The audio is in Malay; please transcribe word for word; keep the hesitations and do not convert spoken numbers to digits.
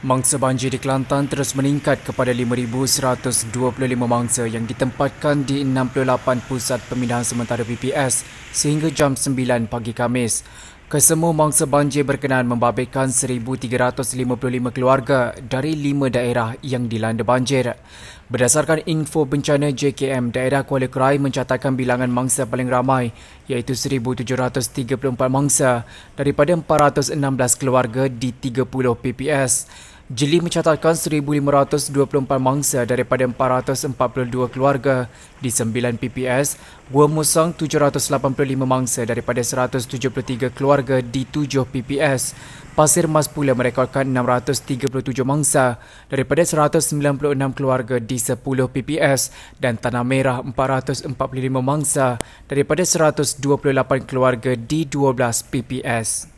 Mangsa banjir di Kelantan terus meningkat kepada lima ribu seratus dua puluh lima mangsa yang ditempatkan di enam puluh lapan pusat pemindahan sementara P P S sehingga jam sembilan pagi Khamis. Kesemua mangsa banjir berkenaan membabitkan seribu tiga ratus lima puluh lima keluarga dari lima daerah yang dilanda banjir. Berdasarkan info bencana J K M, daerah Kuala Krai mencatatkan bilangan mangsa paling ramai iaitu seribu tujuh ratus tiga puluh empat mangsa daripada empat ratus enam belas keluarga di tiga puluh P P S. Jeli mencatatkan seribu lima ratus dua puluh empat mangsa daripada empat ratus empat puluh dua keluarga di sembilan P P S. Gua Musang tujuh ratus lapan puluh lima mangsa daripada seratus tujuh puluh tiga keluarga di tujuh P P S. Pasir Mas pula merekodkan enam ratus tiga puluh tujuh mangsa daripada seratus sembilan puluh enam keluarga di sepuluh P P S dan Tanah Merah empat ratus empat puluh lima mangsa daripada seratus dua puluh lapan keluarga di dua belas P P S.